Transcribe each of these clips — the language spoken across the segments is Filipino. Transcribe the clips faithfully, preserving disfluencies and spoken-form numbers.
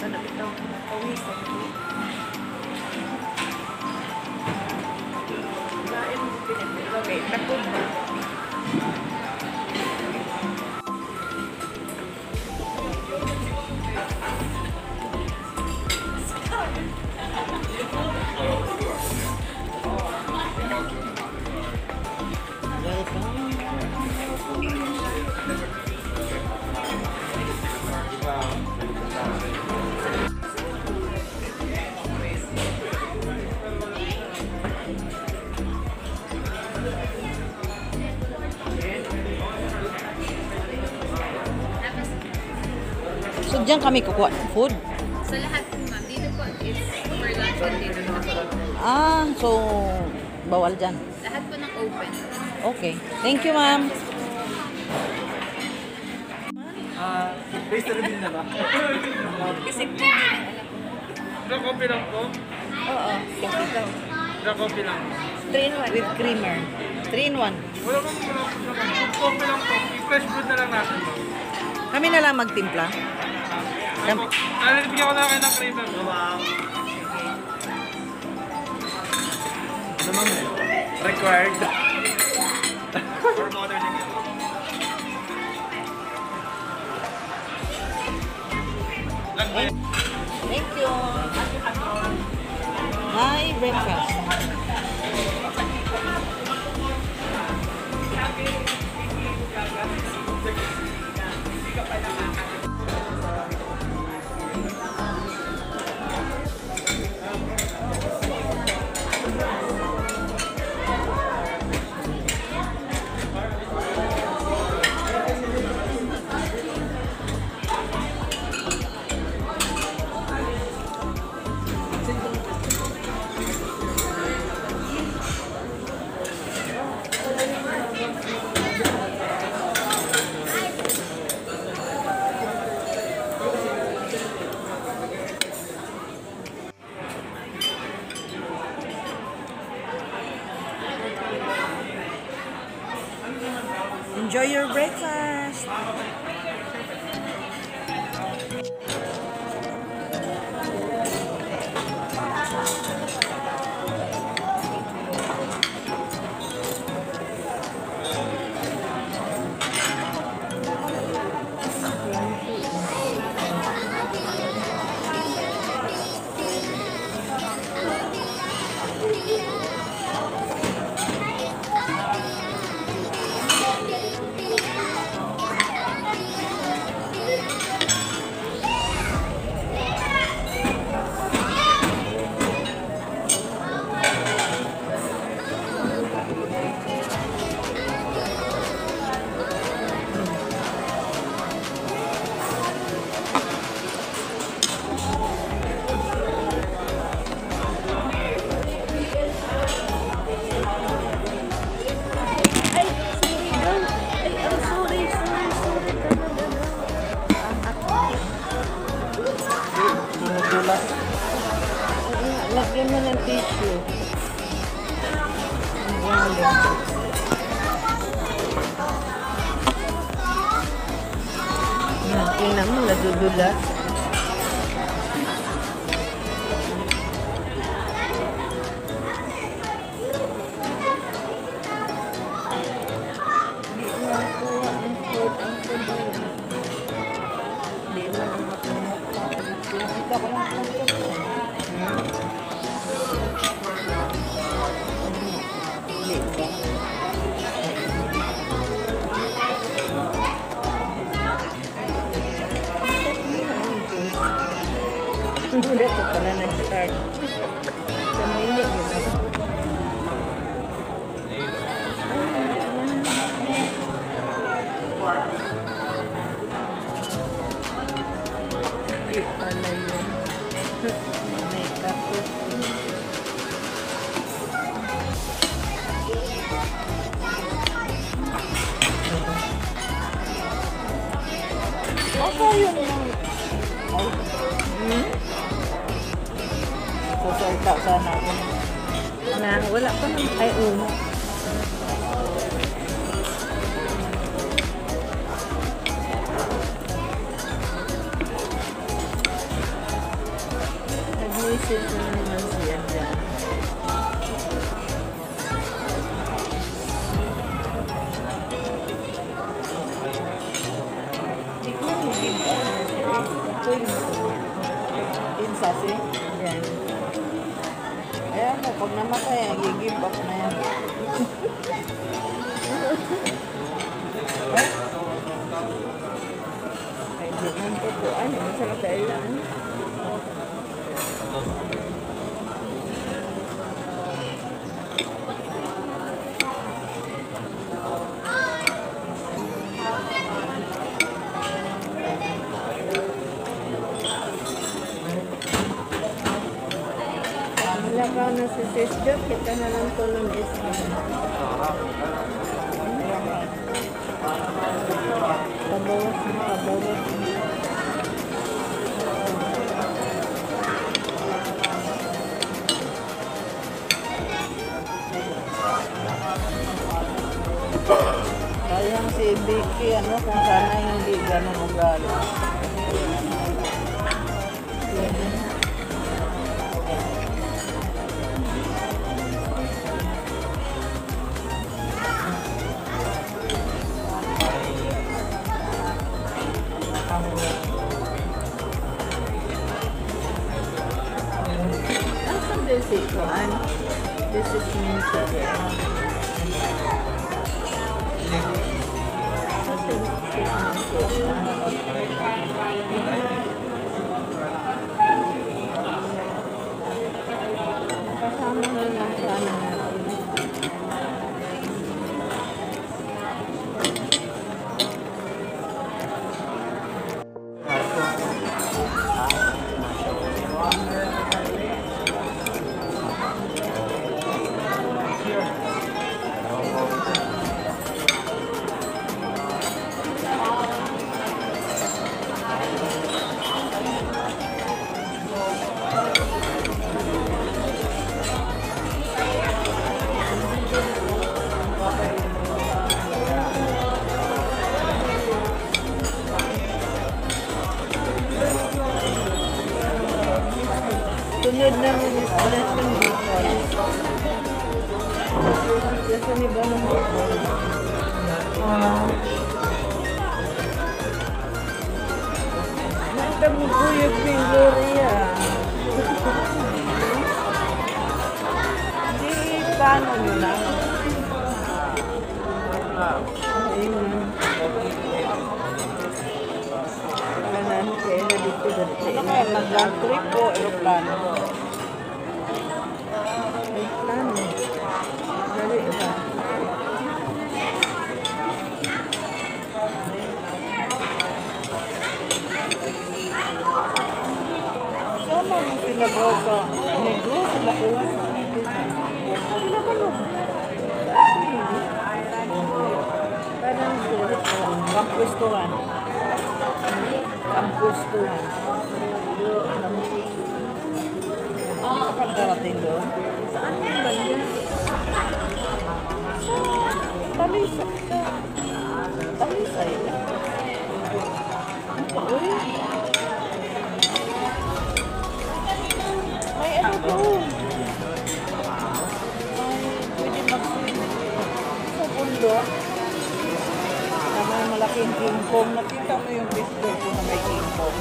Ano ito? Pawis. Okay, tapos ba? So, diyan kami kukuha ng food? Sa lahat po, ma'am. Dito po, it's for lunch and dinner. Ah, so, bawal dyan. Lahat po ng open. Okay. Thank you, ma'am. Ah, base na rin na ba? Kasi Black coffee lang po? oo, coffee daw. Black coffee lang. three in one. With creamer. three in one. Wala bang black coffee lang po. I-fresh food na lang natin. Kami na lang magtimpla. Ako, nalilibigyan ko na kayo ng creamer. Wow. Ano ma'am? Required. For modern again. Thank you. Hi, breakfast. Enjoy your breakfast. Lagyan mo ng tissue. Yan, tingnan mo, nadudulas. Udah tuh pernah nge-start. Pemilik gitu. Apa yun? Hmm? Susulta sana ako. Na, wala pa naman. Ay, umo. kasi. Yan. Ayan mo, pag namatay, i-give up na yan. Ay, di man po po. Ano, masarap dahil lang. Wala ka na si Sis Jo, kita na lang to ng isla. Kabawas na, kabawas na. Sayang si Vicky, ano, kung sana hindi gano'n ugali. Asan din si Juan? This is me today. Kasama na lang sana natin. Sunod na mo ni Lesson Bicol. Lesson ni Bono Bicol. Nanda mo buyog ni Gloria. Di paano nyo na? Ayun. Kanan kaya na dito dati. Ano kaya mag-land trip o aeroplano? Aeroplano. Dali ba? Sama mo sila ba sa negro? Sila ko. Sila ka mo. Parang sila. Kampustuhan. Kampustuhan. Ah, kapag darating doon? Saan yung banda? Talisay. Talisay. Uy. May ano doon? May pwede mag-swim. Sa bundok. Na may malaking king kong. Nakita mo yung picture ko na may king kong.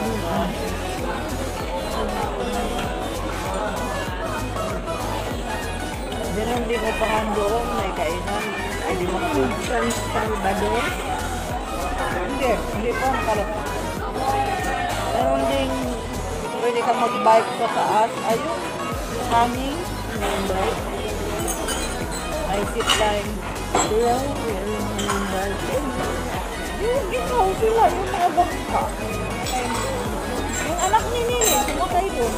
Diyan hindi mo pa doon. May kainan. Ay, di mag-swim. San Salvador? Hindi. Hindi pa ang kalap. Meron ding pwede kang mag-bike sa taas. Ayun. Hanging. May bike. May zip line. Diyan. Yung hanging bike. Yung ginaw sila. Yung mga bangka. Yung anak ni Nini. Sumakay doon.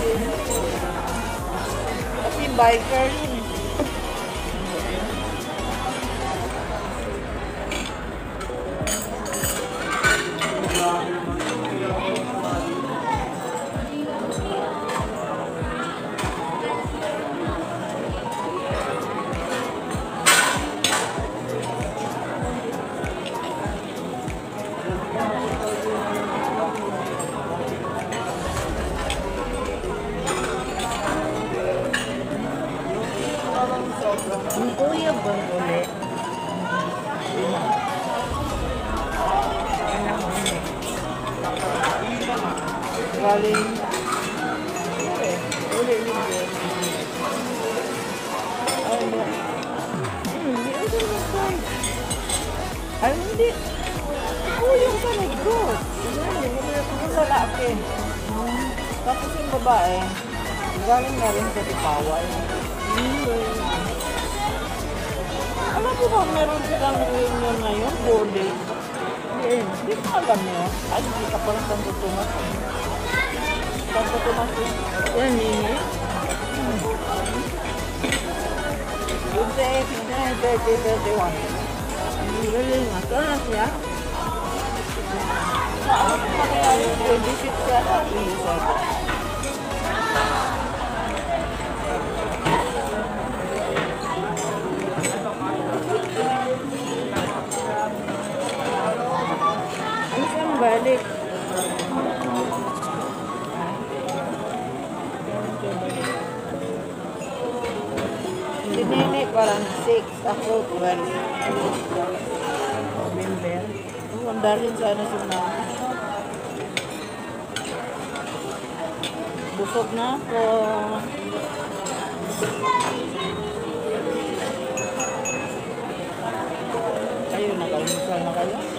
Kasi biker yun. Ang kuya ba ulit? Anak mo ulit. Galing. Ay, hindi. Oo, yung sa negros. Yung lalaki. Hmm. Tapos yung babae, galing na rin sa Tipaway. Hmm. Alam mo ba, meron silang reunion ngayon, four days. Hindi, hindi ko alam yun. Ay, hindi ka parang Santo Tomas. Santo Tomas yun. Yan, Nini. Hmm. Yung sa eighteen, thirty, thirty-one. Ang galing nga. Saan na siya? Saan na kaya yung twenty-six siya? twenty-seven. Ano siyang balik? Si Nene parang six, ako twelve. November. Oh, ang dalin sana si Mama. Busog na ako. Kayo, nakalimutan na kayo?